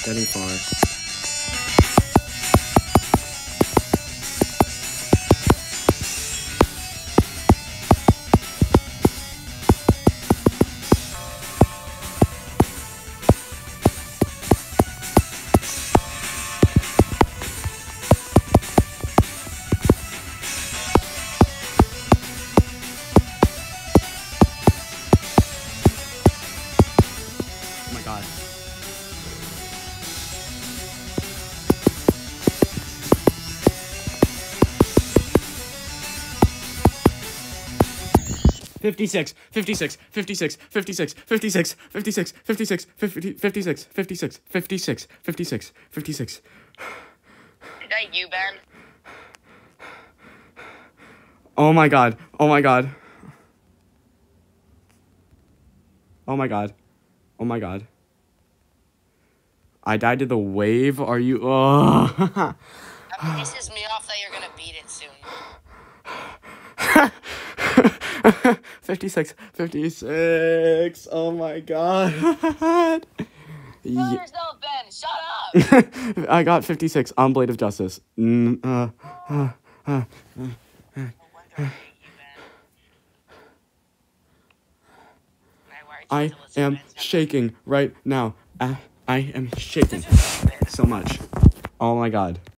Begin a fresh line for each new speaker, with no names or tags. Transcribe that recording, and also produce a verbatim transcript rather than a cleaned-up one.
Getting far. Oh my god. Fifty-six, fifty-six, fifty-six, fifty-six, fifty-six, fifty-six, fifty-six, fifty, fifty-six, fifty-six, fifty-six, fifty-six, fifty-six.
Is that you, Ben?
Oh my god. Oh my god. Oh my god. Oh my god. I died to the wave. Are you? Oh.
That pisses me off that you're gonna beat it soon.
fifty-six, fifty-six. Oh my god.
Kill
Yeah.
yourself, Ben. Shut up.
I got fifty-six on Blade of Justice. Mm, uh, uh, uh,
No wonder I hate you, Ben. Why
I
aren't you listening to
am
Ben's
shaking right now. I, I am shaking
episode?
so much. Oh my god.